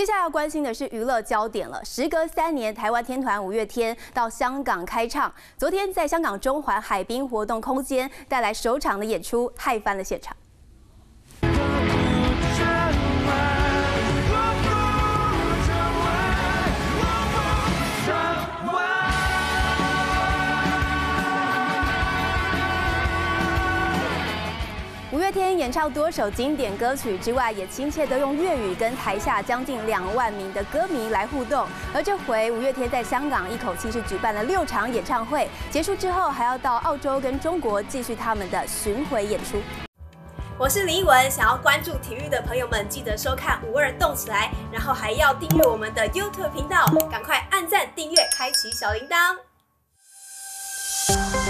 接下来要关心的是娱乐焦点了。时隔3年，台湾天团五月天到香港开唱，昨天在香港中环海滨活动空间带来首场的演出，嗨翻了现场。 五月天演唱多首经典歌曲之外，也亲切地用粤语跟台下将近2万名的歌迷来互动。而这回五月天在香港一口气是举办了6场演唱会，结束之后还要到澳洲跟中国继续他们的巡回演出。我是李一文，想要关注体育的朋友们，记得收看52动起来，然后还要订阅我们的 YouTube 频道，赶快按赞、订阅、开启小铃铛。